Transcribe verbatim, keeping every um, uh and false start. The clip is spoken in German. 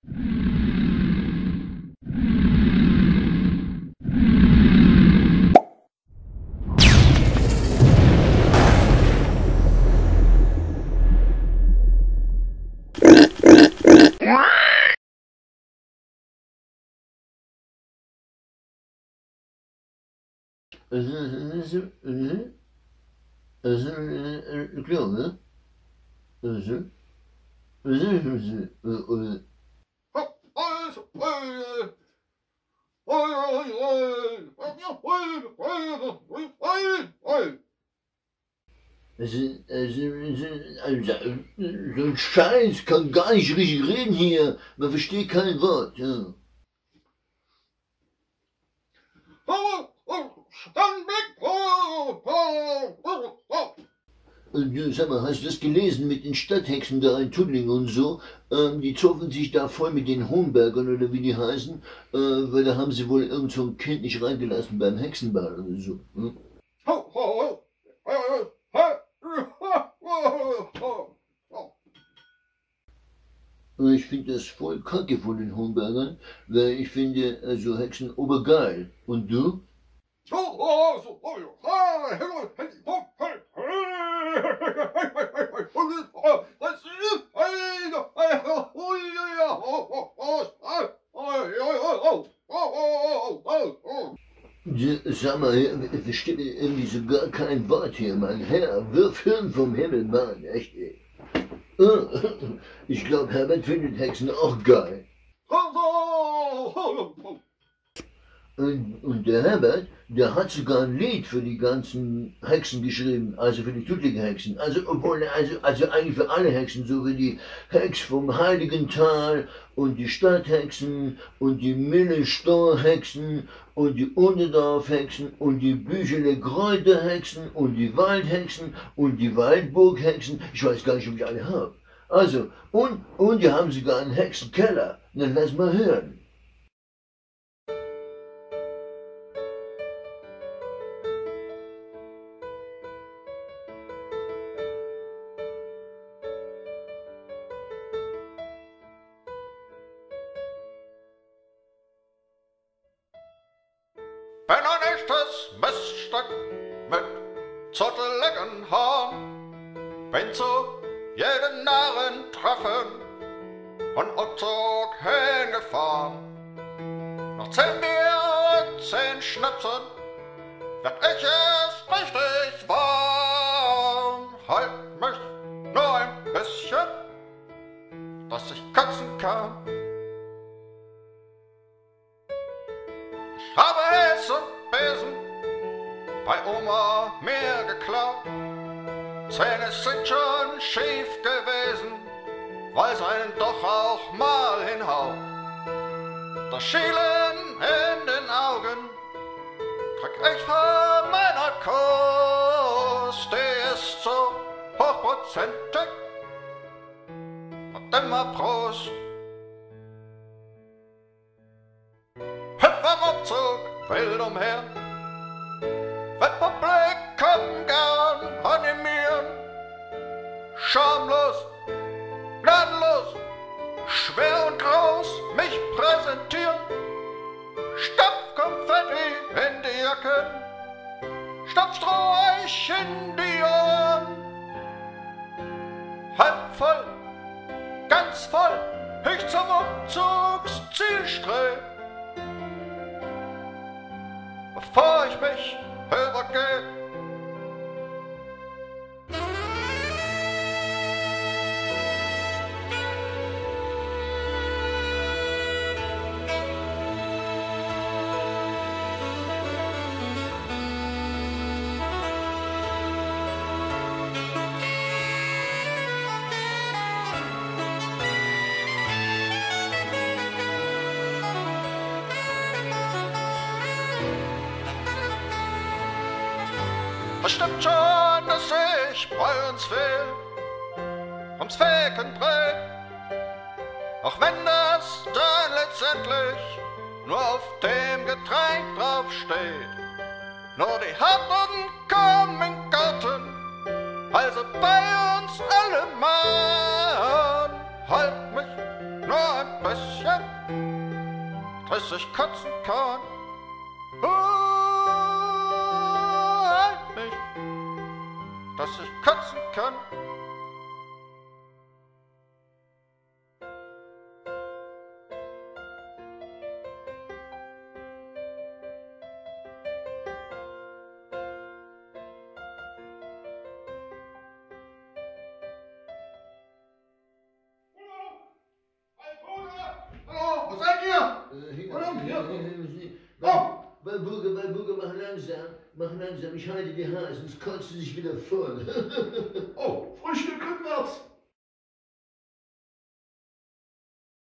Klar, ne? Also, also, so ein Scheiß kann gar nicht richtig reden hier. Man versteht kein Wort. Ja. Du, sag mal, hast du das gelesen mit den Stadthexen da in Tuttlingen und so? Ähm, die zoffen sich da voll mit den Hombergern oder wie die heißen, äh, weil da haben sie wohl irgend so ein Kind nicht reingelassen beim Hexenball oder so. Hm? Ich finde das voll kacke von den Hombergern, weil ich finde, also Hexen obergeil. Und du? Sag mal, ich verstehe irgendwie so gar kein Wort hier, mein Herr. Wirf Hirn vom Himmel, Mann, echt, ey. Ich glaube, Herbert findet Hexen auch geil. Und, und der Herbert, der hat sogar ein Lied für die ganzen Hexen geschrieben, also für die Tuttlingen Hexen. Also, obwohl, also, also eigentlich für alle Hexen, so wie die Hex vom Heiligen Tal und die Stadthexen und die Mille-Stor-Hexen und die Unterdorf-Hexen und die Büchele Kräuter-Hexen und die Waldhexen und die Waldburg-Hexen. Ich weiß gar nicht, ob ich alle habe. Also, und, und die haben sogar einen Hexenkeller. Dann lass mal hören. Bin ein echtes Miststück mit zotteligen Haaren, bin zu jeden Narren treffen und Umzug hingefahren. Nach zehn Bier und zehn Schnipsen werd ich erst richtig warm. Halt mich nur ein bisschen, dass ich kotzen kann. Ich habe Hes und Besen bei Oma mir geklaut. Zähne sind schon schief gewesen, weil's einen doch auch mal hinhaut. Das Schielen in den Augen krieg ich von meiner Kost, die ist so hochprozentig und immer Prost. Am Umzug wild umher, wird Publikum gern animieren, schamlos, gnadenlos, schwer und groß mich präsentieren, Stopfkonfetti in die Jacken, Stopfstroh euch in die Ohren, halb voll, ganz voll, ich zum Umzugsziel streb. Bevor ich mich übergebe. Es stimmt schon, dass ich bei uns will, ums Feken dreht, auch wenn das dann letztendlich nur auf dem Getränk draufsteht. Nur die Harten kommen in den Garten, also bei uns alle Mann, halt mich nur ein bisschen. dass ich kotzen kann. Halt mich, dass ich kotzen kann. Hallo, wo seid ihr? Hallo, hier. Oh. Bei Bürger, bei Bürger, mach langsam, mach langsam, ich halte die Haare, sonst kotzt du dich wieder voll. Oh, Frühstück rückwärts.